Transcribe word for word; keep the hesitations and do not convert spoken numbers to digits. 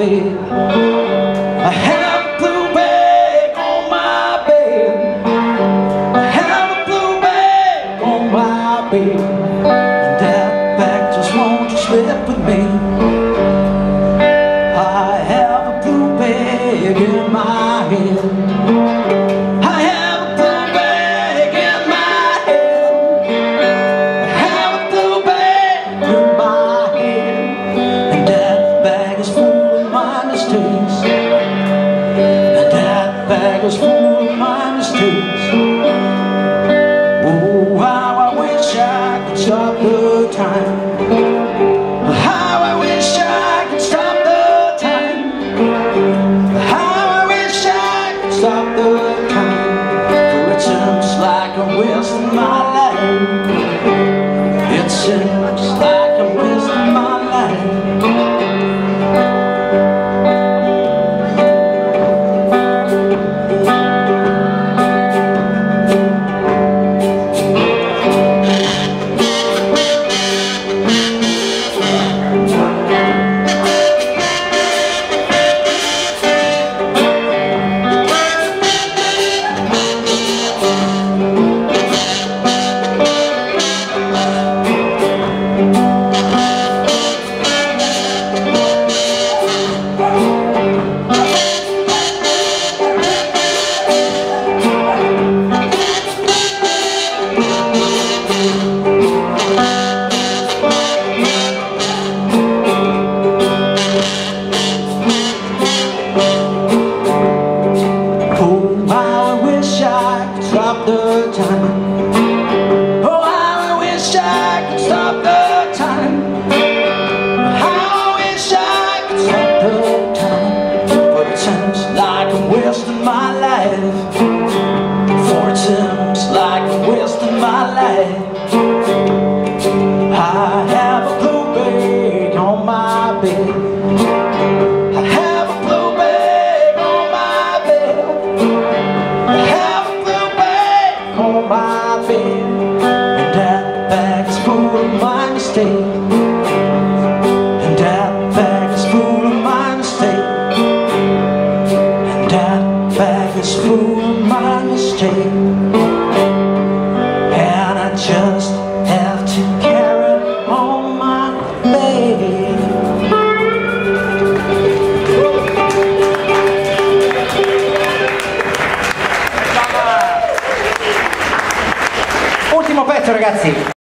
bed. I have a blue bag on my bed. I have a blue bag on my bed. And that bag just won't you slip with me. I have a blue bag in my head. I have a blue bag in my head. I have a blue bag in my head. And that bag is full of my mistakes. And that bag is full of my mistakes. Oh, how I wish I could stop the time. How I wish I could stop the time. How I wish I could stop the time. For it seems like I'm wasting my life. It seems like I'm wasting my life. Stop the time. Oh, how I wish I could stop the time. How I wish I could stop the time. But it seems like I'm wasting my life. For it seems like I'm wasting my life. I have a blue bag on my bed. I have a blue bag on my bed. I have on my bed. And that bag's full of my mistakes. And that bag is full of my mistakes. And that bag is full of my mistakes. And I just have to carry it on my bed. Ultimo pezzo, ragazzi.